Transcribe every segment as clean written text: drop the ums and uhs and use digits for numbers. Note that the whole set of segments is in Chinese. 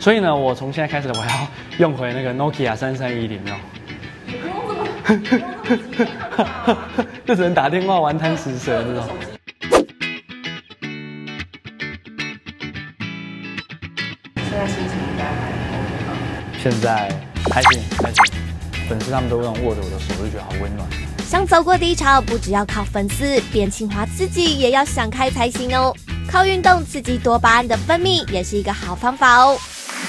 所以呢，我从现在开始我要用回那个 Nokia 3310哦。 你不用这么激动啊， 就只能打电话玩贪食蛇那种。 现在心情应该还 OK 吧？ 现在开心，粉丝他们都这样握着我的手，我就觉得好温暖。 想走过低潮，不只要靠粉丝，变青花自己也要想开才行哦。靠运动刺激多巴胺的分泌，也是一个好方法哦。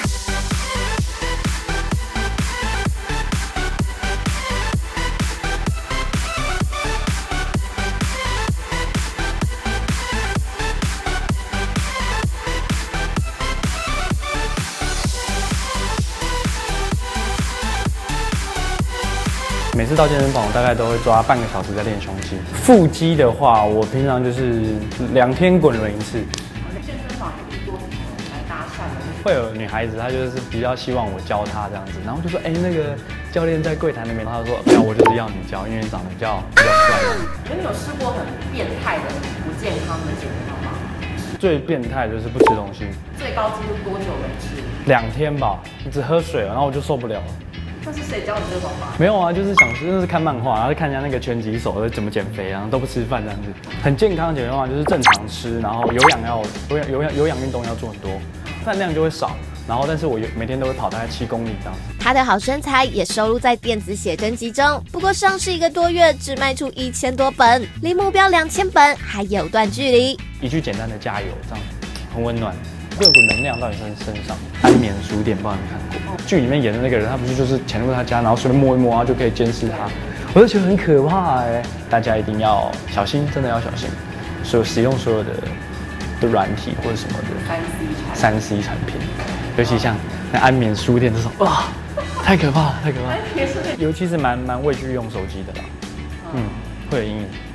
每次到健身房，我大概都会抓半个小时在练胸肌。腹肌的话，我平常就是2天滚轮1次。 健身房有多少人来搭讪的？ 会有女孩子，她就是比较希望我教她这样子，然后就说，那个教练在柜台那边，她说，没有，我就是要你教，因为你长得比较帅。 那你有试过很变态的不健康的减肥方法吗？ 最变态就是不吃东西。 最高纪录多久没吃 ？2天吧，只喝水，然后我就受不了了。 那是谁教你这个方法？ 没有啊，就是想真的是看漫画，然后看一下那个拳击手怎么减肥啊，都不吃饭这样子。很健康的减肥方法就是正常吃，然后有氧运动要做很多，饭量就会少。然后但是我每天都会跑大概7公里这样子。 他的好身材也收录在电子写真集中，不过上市1个多月只卖出1000多本，离目标2000本还有段距离。 一句简单的加油，这样很温暖。6股能量到你身上。安眠书店，不知道你看过？剧里面演的那个人，他不是就是潜入他家，然后随便摸一摸，然后就可以监视他。我就觉得很可怕大家一定要小心，真的要小心。使用所有的软体或者什么的3C 产品，尤其像那安眠书店这种，哇，太可怕了，太可怕了。尤其是蛮畏惧用手机的啦，会有阴影。